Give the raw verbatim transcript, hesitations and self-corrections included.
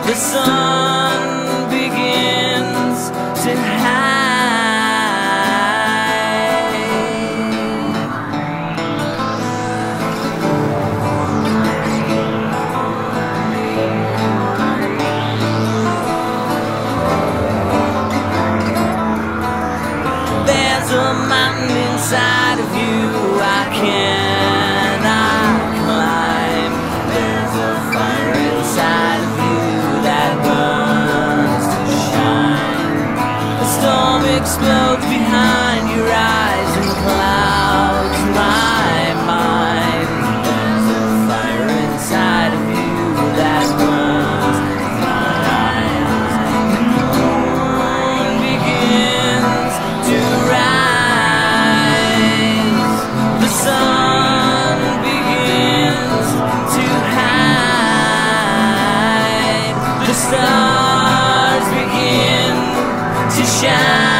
The sun begins to hide. There's a mountain inside of you I cannot climb. There's a fire inside of you that burns to shine. The storm explodes behind your eyes and clouds my mind. There's a fire inside of you that burns behind. The moon begins to rise. The sun begins to hide. The stars begin to shine.